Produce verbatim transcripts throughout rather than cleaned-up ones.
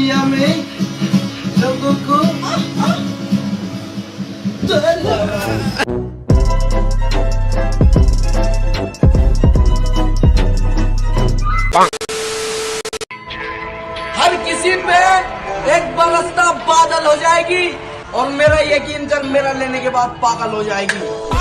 दुनिया में लोगों को हर किसी पे एक बरसता बादल हो जाएगी और मेरा यकीन कर मेरा लेने के बाद पागल हो जाएगी।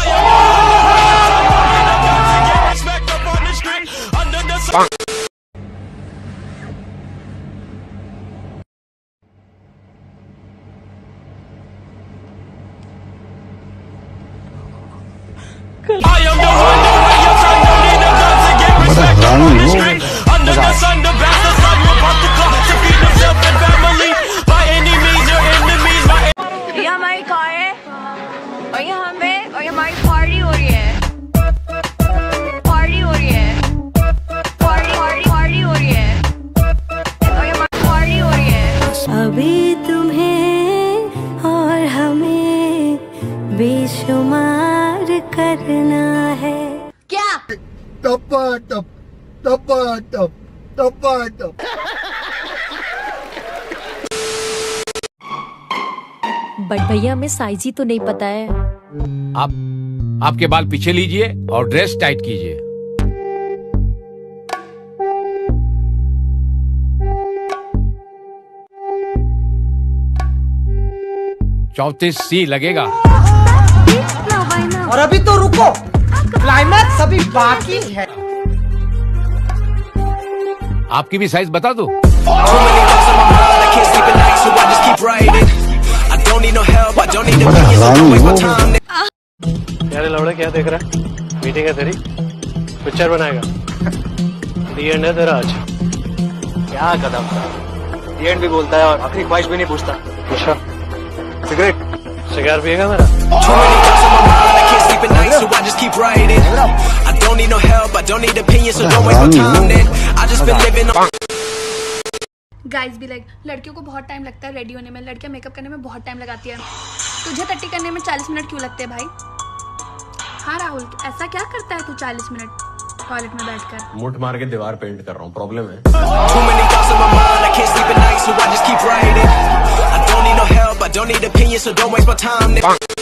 ये हमारी कार है और ये हमें और ये हमारी पार्टी हो रही है, पार्टी हो रही है, पार्टी पार्टी पार्टी हो रही है और ये हमारी पार्टी हो रही है। अभी तुम्हें और हमें बेशुमार करना है क्या टपा टप टपा टप टपा टप। बट भैया हमें साइज ही तो नहीं पता है। आप आपके बाल पीछे लीजिए और ड्रेस टाइट कीजिए। चौंतीस सी लगेगा। और अभी तो रुको, क्लाइमैक्स अभी बाकी है। आपकी भी साइज बता दो। यार लौड़ा क्या देख रहा है? मीटिंग है तेरी, पिक्चर बनाएगा। दी एंड है तेरा आज। क्या कदम था, दी एंड भी बोलता है और आखिरी ख्वाहिश भी नहीं पूछता। अच्छा सिगरेट सिगार पिएगा मेरा? गाइस भी लाइक लड़कियों को बहुत टाइम लगता है रेडी होने में, लड़कियां मेकअप करने में बहुत टाइम लगाती है। तुझे टट्टी करने में चालीस मिनट क्यों लगते हैं भाई? हाँ राहुल, ऐसा क्या करता है तू चालीस मिनट टॉयलेट में बैठकर? मुठ मार के दीवार पेंट कर रहा हूँ, प्रॉब्लम है। I don't need no help, I don't need opinions, so don't waste my time.